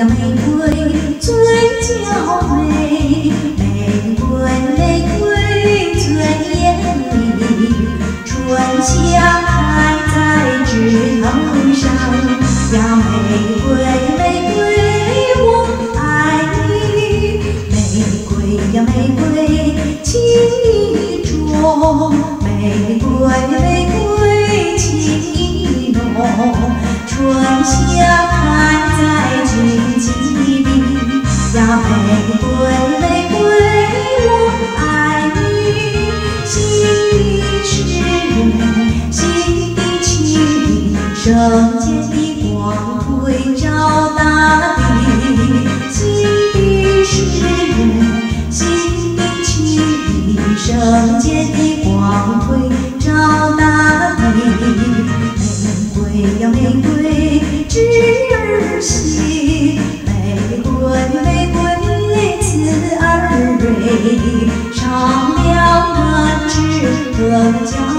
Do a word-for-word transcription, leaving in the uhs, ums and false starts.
呀玫瑰最娇美，玫瑰玫瑰最艳丽，春夏开在枝头上呀，玫瑰玫瑰我爱你，玫瑰呀玫瑰情意重，玫瑰玫瑰情意浓，春夏开在荆棘里呀，玫瑰玫瑰我爱你，心的诗人，心的情，圣洁的光辉照大地，心的诗人，心的情，圣洁的光辉照大地，玫瑰呀玫瑰枝儿细，玫瑰玫瑰刺儿锐，上了根枝更加